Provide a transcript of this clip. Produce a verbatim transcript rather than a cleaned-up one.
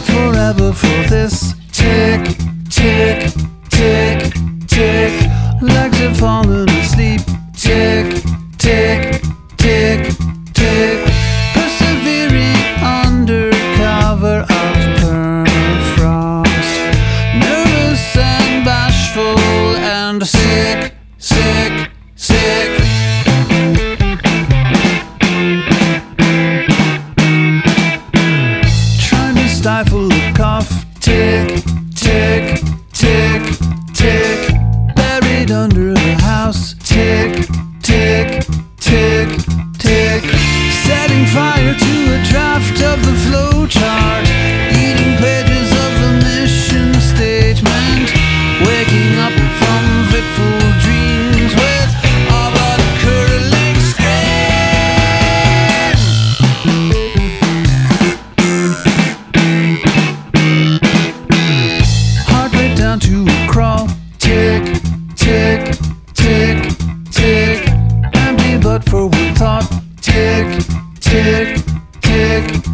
wait forever for this. Tick, tick, tick, tick. Legs have fallen asleep. Tick, tick, tick, tick. Persevering under cover of permafrost. Nervous and bashful and sick, sick, sick. Trying to stifle a cough. Tick, tick, tick, tick. Buried under the house. Tick, tick, tick, tick. Setting fire to a draft of the flowchart. Eating pages of the mission statement. Waking up from fitful dreams with all but curdling scream. Heart rate down to a crawl. Tick, tick, tick, tick. Empty but for one thought. Tick, tick, tick.